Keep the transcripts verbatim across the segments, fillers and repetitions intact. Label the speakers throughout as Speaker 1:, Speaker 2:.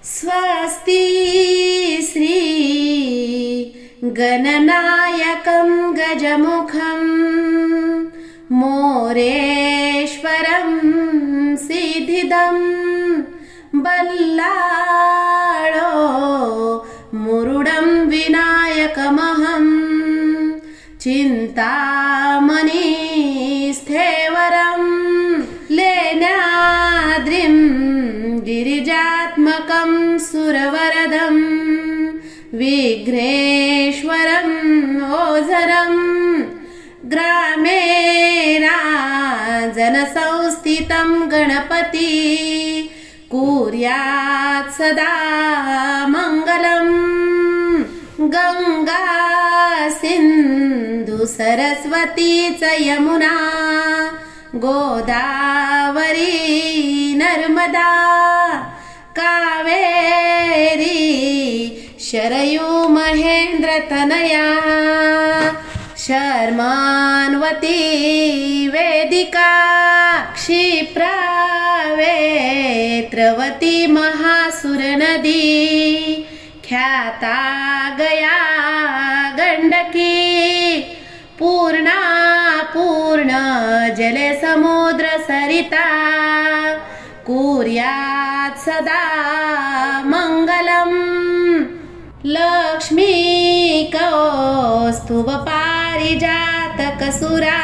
Speaker 1: स्वस्ति श्री गणनायकं गजमुखं मोरेश्वरं सिद्धिदं बल्लाळो मुरुडं विनायकमहं चिन्तामणिस्थेवरं लेण्याद्रिं गिरिजात्मकं सुरवरदं विघ्नेश्वरं ओझरं ग्रामे राजनसंस्थितं गणपति कुर्यात् सदा मङ्गलम्। गंगा सिंधु सरस्वती च यमुना गोदावरी नर्मदा कावेरी शरयू महेन्द्रतनया शर्मान्वती वेदिका क्षिप्रा वेत्रवती महासुरनदी ख्याता गया गंडकी पूर्णा पूर्ण जले समुद्र सरिता कुर्यात् सदा मंगलम्। लक्ष्मी कौस्तुभ पारिजातक सुरा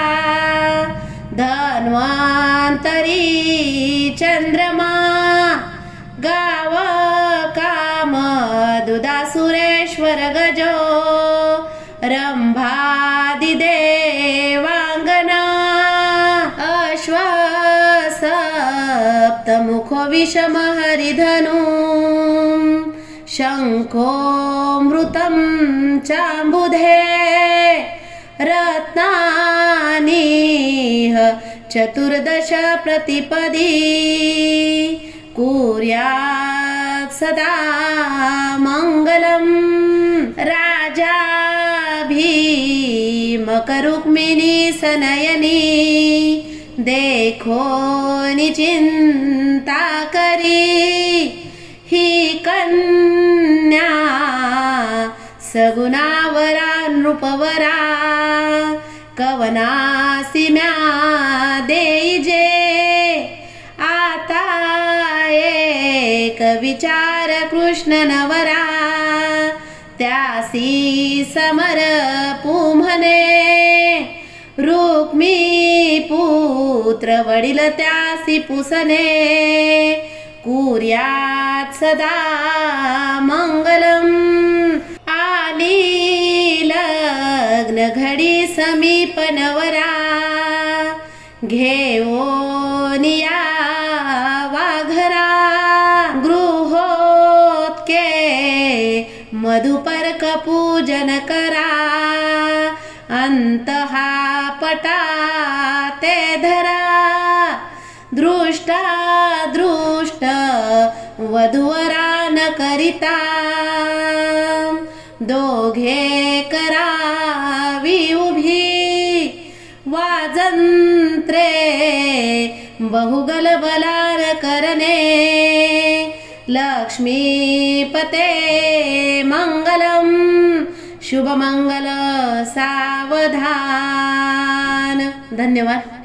Speaker 1: धन्वन्तरी चंद्रमा गाव काम दुदासुरेश्वर गजो रंभादिदेवांगना अश्व सप्तमुखो विषम हरिधनु शंखो मृतं चाम्बुधे रत्नानिह चतुर्दश प्रतिपदी कुर्यात् सदा मंगलम्। राजा भीमकरुक्मिणी सनयनी देखो निचिंता करी ही कन्या सगुणावरा नृपवरा कवनासी म्या देईजे आता एक विचार कृष्ण नवरा त्यासी समरपू म्हणे रुक्मी पुत्र वडील त्यासी पुसणे कुर्यात् सदा मंगलम्। आली लग्न घडी समीप नवरा घेऊनिया वाघरा गृहोत्के मधुपर्क पूजन करा अंतहा पटा ते धरा दृष्टा दृष्ट वधूवरा न करिता दोघे करावी उभी वाजंत्रे बहुगल बलार करणे लक्ष्मीपते मंगलम शुभ मंगल सावधान। धन्यवाद।